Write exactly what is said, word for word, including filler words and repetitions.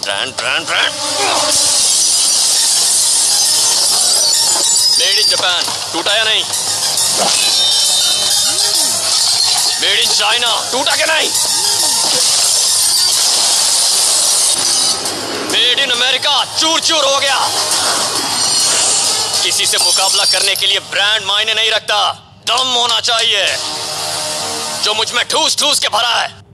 Brand brand brand made in Japan, टूटा या नहीं? मेड इन चाइना, टूटा क्या नहीं? मेड इन अमेरिका, चूर चूर हो गया। किसी से मुकाबला करने के लिए ब्रांड मायने नहीं रखता, दम होना चाहिए जो मुझ में ठूस ठूस के भरा है।